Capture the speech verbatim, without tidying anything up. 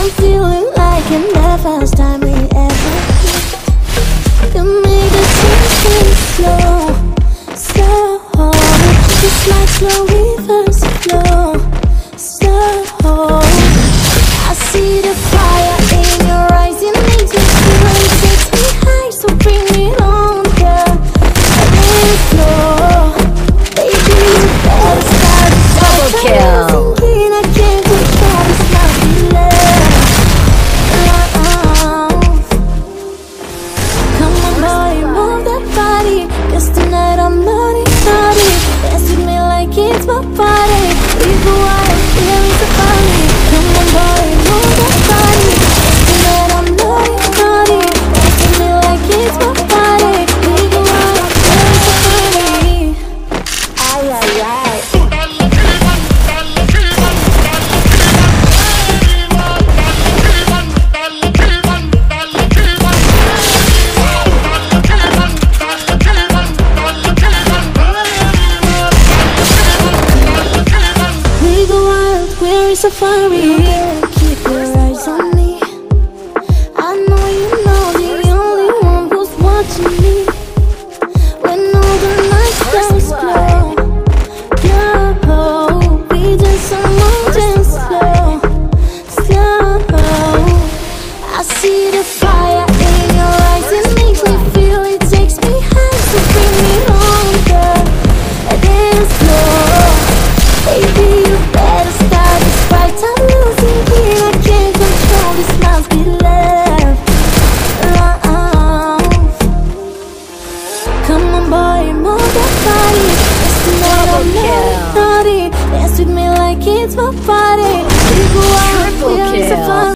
I'm feeling like in the first time we ever met. You make the tension slow, slow, just like slow reverse flow, slow. I see the fire in your eyes, it makes me feel and takes me high. So bring me on, girl, and then slow. Baby, you better start to Double kill. thinking I can't control this naughty love. Love. Come on, boy, move that body, 'cause tonight I'm naughty, naughty. Dance with me like it's my party. We go out, feeling so funny. Come on, boy, move that body, 'cause tonight I'm naughty, naughty. Dance with me like it's my party. We go out, feeling so funny. Ay, ay, ay. We go out, we're in safari. Keep your eyes on me. I know you know the only one who's watching me. When all the lights goes glow, glow, we dance some more, dance slow, slow. I see the fire in your eyes, it makes me feel, it takes me high. So bring me on, girl, and dance slow. Baby, you better start this fight. I'm losing here, I can't control, this must be love, love. Come on, boy, move that body. It's tonight I'm naughty, naughty. Dance with me like it's my party. We go out, Triple feeling so kill. fun.